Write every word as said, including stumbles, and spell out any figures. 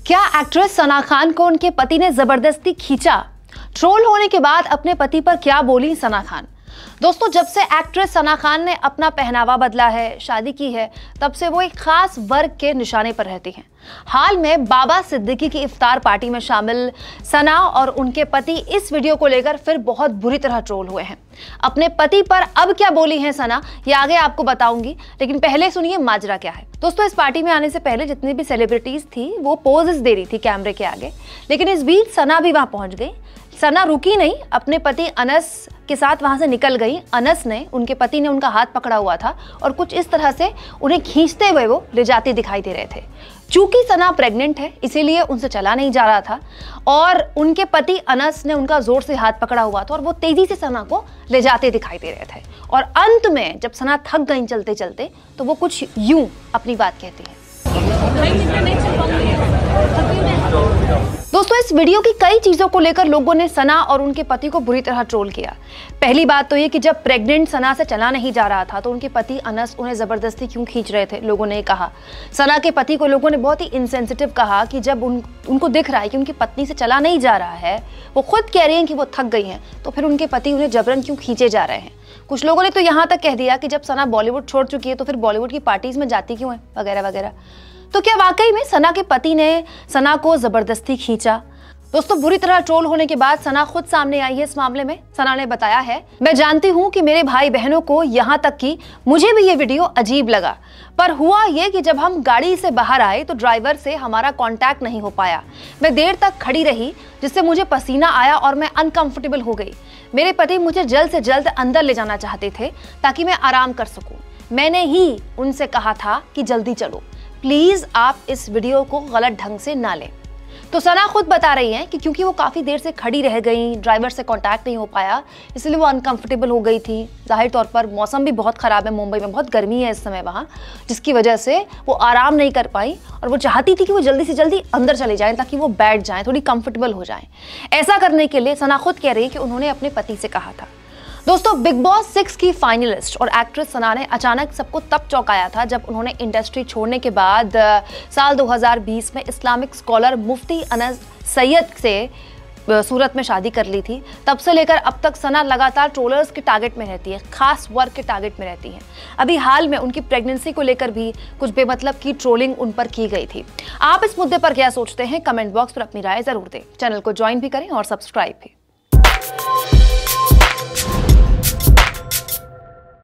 क्या एक्ट्रेस सना खान को उनके पति ने जबरदस्ती खींचा? ट्रोल होने के बाद अपने पति पर क्या बोली सना खान? दोस्तों, जब से एक्ट्रेस सना खान ने अपना पहनावा बदला है, शादी की है, तब से वो एक खास वर्ग के निशाने पर रहती हैं। हाल में बाबा सिद्दीकी की इफ्तार पार्टी में शामिल सना और उनके पति इस वीडियो को लेकर फिर बहुत बुरी तरह ट्रोल हुए हैं। अपने पति पर अब क्या बोली हैं सना, ये आगे आपको बताऊंगी, लेकिन पहले सुनिए माजरा क्या है। दोस्तों, इस पार्टी में आने से पहले जितनी भी सेलिब्रिटीज थी वो पोजेस दे रही थी कैमरे के आगे, लेकिन इस बीच सना भी वहां पहुंच गई। सना रुकी नहीं, अपने पति अनस के साथ वहां से निकल गई। अनस ने, उनके पति ने उनका हाथ पकड़ा हुआ था और कुछ इस तरह से उन्हें खींचते हुए वो ले जाते दिखाई दे रहे थे। चूंकि सना प्रेग्नेंट है, इसीलिए उनसे चला नहीं जा रहा था और उनके पति अनस ने उनका जोर से हाथ पकड़ा हुआ था और वो तेजी से सना को ले जाते दिखाई दे रहे थे। और अंत में जब सना थक गई चलते चलते, तो वो कुछ यूं अपनी बात कहती है। दोस्तों, इस वीडियो की कई चीजों को लेकर लोगों ने सना और उनके पति को बुरी तरह ट्रोल किया। पहली बात तो ये कि जब प्रेग्नेंट सना से चला नहीं जा रहा था तो उनके पति अनस उन्हें जबरदस्ती क्यों खींच रहे थे, लोगों ने कहा। सना के पति को लोगों ने बहुत ही इनसेंसिटिव कहा कि जब उन उनको दिख रहा है कि उनकी पत्नी से चला नहीं जा रहा है, वो खुद कह रही हैं कि वो थक गई हैं, तो फिर उनके पति उन्हें जबरन क्यों खींचे जा रहे हैं। कुछ लोगों ने तो यहाँ तक कह दिया कि जब सना बॉलीवुड छोड़ चुकी है तो फिर बॉलीवुड की पार्टीज में जाती क्यों है, वगैरह वगैरह। तो क्या वाकई में सना के पति ने सना को जबरदस्ती खींचा? दोस्तों, बुरी तरह ट्रोल होने के बाद सना खुद सामने आई है इस मामले में। सना ने बताया है, मैं जानती हूँ कि मेरे भाई बहनों को, यहाँ तक कि मुझे भी ये वीडियो अजीब लगा, पर हुआ ये कि जब हम गाड़ी से बाहर आए तो ड्राइवर से हमारा कांटेक्ट नहीं हो पाया। मैं देर तक खड़ी रही जिससे मुझे पसीना आया और मैं अनकंफर्टेबल हो गई। मेरे पति मुझे जल्द से जल्द अंदर ले जाना चाहते थे ताकि मैं आराम कर सकूं। मैंने ही उनसे कहा था कि जल्दी चलो, प्लीज आप इस वीडियो को गलत ढंग से ना लें। तो सना खुद बता रही हैं कि क्योंकि वो काफ़ी देर से खड़ी रह गई, ड्राइवर से कांटेक्ट नहीं हो पाया, इसलिए वो अनकंफर्टेबल हो गई थी। जाहिर तौर पर मौसम भी बहुत ख़राब है, मुंबई में बहुत गर्मी है इस समय वहाँ, जिसकी वजह से वो आराम नहीं कर पाई और वो चाहती थी कि वो जल्दी से जल्दी अंदर चले जाएं ताकि वो बैठ जाएं, थोड़ी कंफर्टेबल हो जाएं। ऐसा करने के लिए सना खुद कह रही है कि उन्होंने अपने पति से कहा था। दोस्तों, बिग बॉस सिक्स की फाइनलिस्ट और एक्ट्रेस सना ने अचानक सबको तब चौंकाया था जब उन्होंने इंडस्ट्री छोड़ने के बाद साल दो हज़ार बीस में इस्लामिक स्कॉलर मुफ्ती अनस सैयद से सूरत में शादी कर ली थी। तब से लेकर अब तक सना लगातार ट्रोलर्स के टारगेट में रहती है, खास वर्ग के टारगेट में रहती है। अभी हाल में उनकी प्रेगनेंसी को लेकर भी कुछ बेमतलब की ट्रोलिंग उन पर की गई थी। आप इस मुद्दे पर क्या सोचते हैं? कमेंट बॉक्स पर अपनी राय जरूर दें। चैनल को ज्वाइन भी करें और सब्सक्राइब भी।